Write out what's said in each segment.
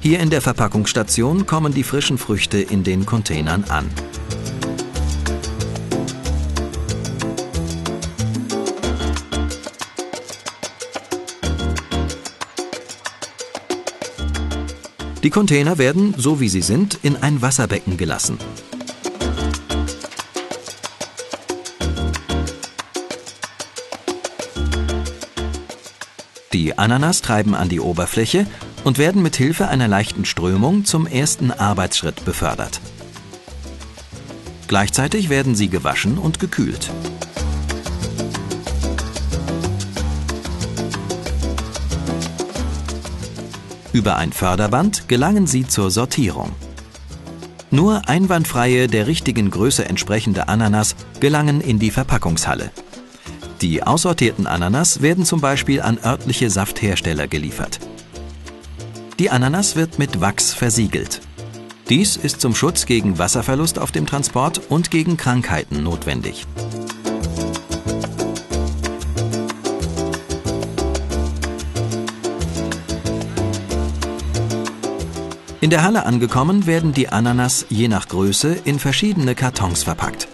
Hier in der Verpackungsstation kommen die frischen Früchte in den Containern an. Die Container werden, so wie sie sind, in ein Wasserbecken gelassen. Die Ananas treiben an die Oberfläche und werden mit Hilfe einer leichten Strömung zum ersten Arbeitsschritt befördert. Gleichzeitig werden sie gewaschen und gekühlt. Über ein Förderband gelangen sie zur Sortierung. Nur einwandfreie, der richtigen Größe entsprechende Ananas gelangen in die Verpackungshalle. Die aussortierten Ananas werden zum Beispiel an örtliche Safthersteller geliefert. Die Ananas wird mit Wachs versiegelt. Dies ist zum Schutz gegen Wasserverlust auf dem Transport und gegen Krankheiten notwendig. In der Halle angekommen, werden die Ananas je nach Größe in verschiedene Kartons verpackt.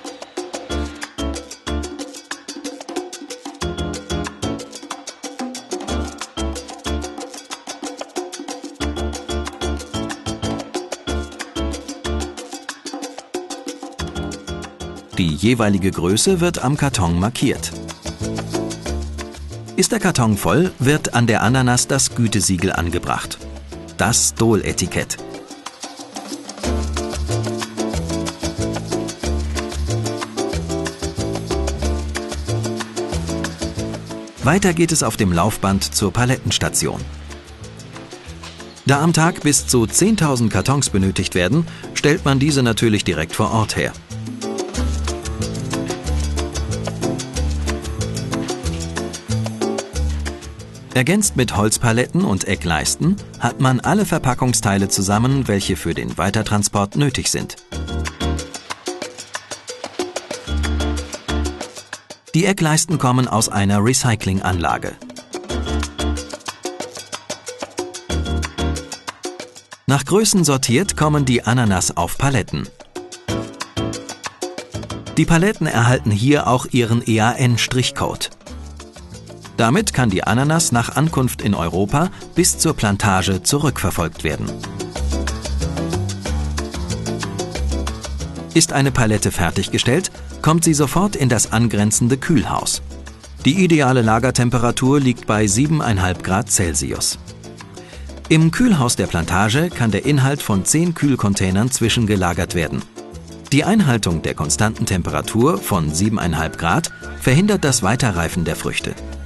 Die jeweilige Größe wird am Karton markiert. Ist der Karton voll, wird an der Ananas das Gütesiegel angebracht. Das Stol-Etikett. Weiter geht es auf dem Laufband zur Palettenstation. Da am Tag bis zu 10.000 Kartons benötigt werden, stellt man diese natürlich direkt vor Ort her. Ergänzt mit Holzpaletten und Eckleisten hat man alle Verpackungsteile zusammen, welche für den Weitertransport nötig sind. Die Eckleisten kommen aus einer Recyclinganlage. Nach Größen sortiert kommen die Ananas auf Paletten. Die Paletten erhalten hier auch ihren EAN-Strichcode. Damit kann die Ananas nach Ankunft in Europa bis zur Plantage zurückverfolgt werden. Ist eine Palette fertiggestellt, kommt sie sofort in das angrenzende Kühlhaus. Die ideale Lagertemperatur liegt bei 7,5 Grad Celsius. Im Kühlhaus der Plantage kann der Inhalt von 10 Kühlcontainern zwischengelagert werden. Die Einhaltung der konstanten Temperatur von 7,5 Grad verhindert das Weiterreifen der Früchte.